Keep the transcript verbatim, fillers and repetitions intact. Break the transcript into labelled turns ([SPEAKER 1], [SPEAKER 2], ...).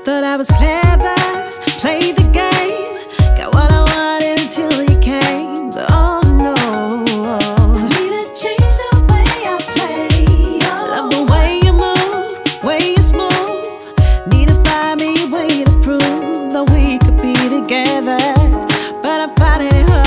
[SPEAKER 1] Thought I was clever, played the game, got what I wanted until you came. Oh no,
[SPEAKER 2] I need to change the way I play. Oh.
[SPEAKER 1] love the way you move, way you smooth. Need to find me a way to prove that we could be together, but I'm finding it hard.